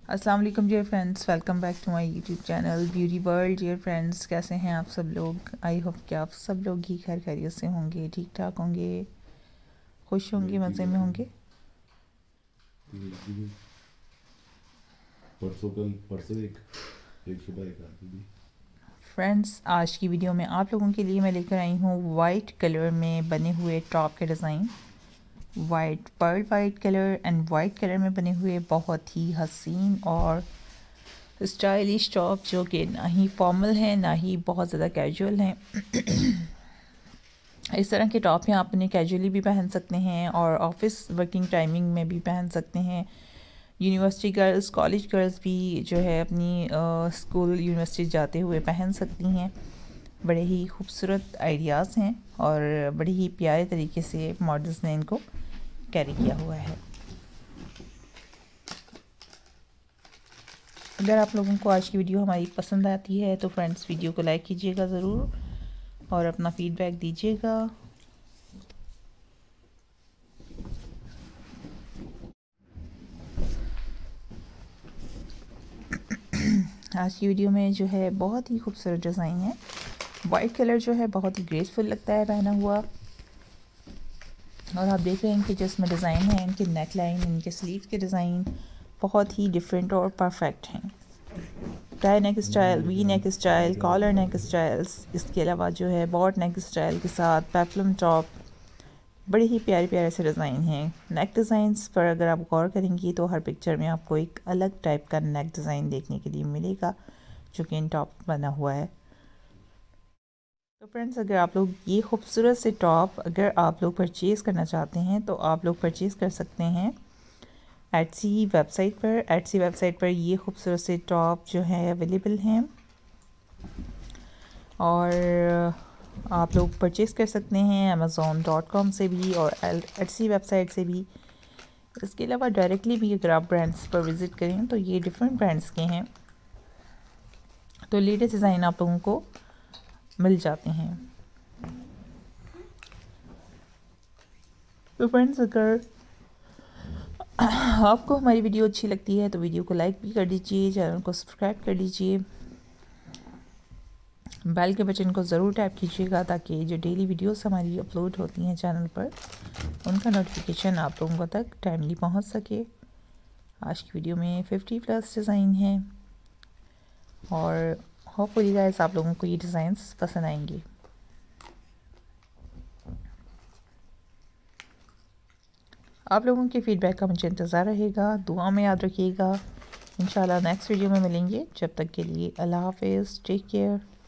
अस्सलाम वालेकुम dear friends, welcome back to my YouTube channel Beauty World. Dear friends, कैसे हैं आप सब लोग? आई होप कि आप सब लोग ही खैर खैरियत से होंगे, ठीक ठाक होंगे, खुश होंगे, मज़े में होंगे। परसों एक सुबह एक रात में। फ्रेंड्स, आज की वीडियो में आप लोगों के लिए मैं लेकर आई हूँ वाइट कलर में बने हुए टॉप के design. White pearl white colour and white colour में बने हुए बहुत ही हसीन और स्टाइलिश टॉप, जो कि ना ही फॉर्मल हैं ना ही बहुत ज़्यादा कैजुअल हैं। इस तरह के टॉप हैं आप उन्हें कैजुअली भी पहन सकते हैं और ऑफिस वर्किंग टाइमिंग में भी पहन सकते हैं। यूनिवर्सिटी गर्ल्स, कॉलेज गर्ल्स भी जो है अपनी स्कूल यूनिवर्सिटी जाते हुए पहन सकती हैं। बड़े ही खूबसूरत आइडियाज़ हैं और बड़ी ही प्यारे तरीके से मॉडल्स ने इनको कैरी किया हुआ है। अगर आप लोगों को आज की वीडियो हमारी पसंद आती है तो फ्रेंड्स वीडियो को लाइक कीजिएगा ज़रूर और अपना फीडबैक दीजिएगा। आज की वीडियो में जो है बहुत ही खूबसूरत डिज़ाइन है। वाइट कलर जो है बहुत ही ग्रेसफुल लगता है पहना हुआ, और आप देख रहे हैं कि जो इसमें डिज़ाइन है, इनके नेक लाइन, इनके स्लीव के डिज़ाइन बहुत ही डिफरेंट और परफेक्ट हैं। Tie neck style, V neck style, collar neck styles, इसके अलावा जो है बॉट नेक स्टाइल के साथ पेप्लम टॉप, बड़े ही प्यारे प्यारे से डिज़ाइन हैं। नेक डिज़ाइंस पर अगर आप गौर करेंगी तो हर पिक्चर में आपको एक अलग टाइप का नेक डिज़ाइन देखने के लिए मिलेगा जो कि इन टॉप बना हुआ है। तो फ्रेंड्स, अगर आप लोग ये खूबसूरत से टॉप अगर आप लोग परचेज़ करना चाहते हैं तो आप लोग परचेज़ कर सकते हैं एटसी वेबसाइट पर। एटसी वेबसाइट पर ये खूबसूरत से टॉप जो है अवेलेबल हैं और आप लोग परचेज़ कर सकते हैं amazon.com से भी और एटसी वेबसाइट से भी। इसके अलावा डायरेक्टली भी अगर आप ब्रांड्स पर विज़िट करें तो ये डिफरेंट ब्रांड्स के हैं, तो लेटेस्ट डिज़ाइन आप लोगों को मिल जाते हैं। तो फ्रेंड्स, अगर आपको हमारी वीडियो अच्छी लगती है तो वीडियो को लाइक भी कर दीजिए, चैनल को सब्सक्राइब कर लीजिए, बेल के बटन को ज़रूर टैप कीजिएगा ताकि जो डेली वीडियोस हमारी अपलोड होती हैं चैनल पर उनका नोटिफिकेशन आप लोगों तक टाइमली पहुंच सके। आज की वीडियो में 50+ डिज़ाइन है और होपफुली गाइस आप लोगों को ये डिज़ाइंस पसंद आएंगे। आप लोगों के फीडबैक का मुझे इंतज़ार रहेगा। दुआ में याद रखिएगा। इंशाल्लाह नेक्स्ट वीडियो में मिलेंगे। जब तक के लिए अल्लाह हाफ़िज़, टेक केयर।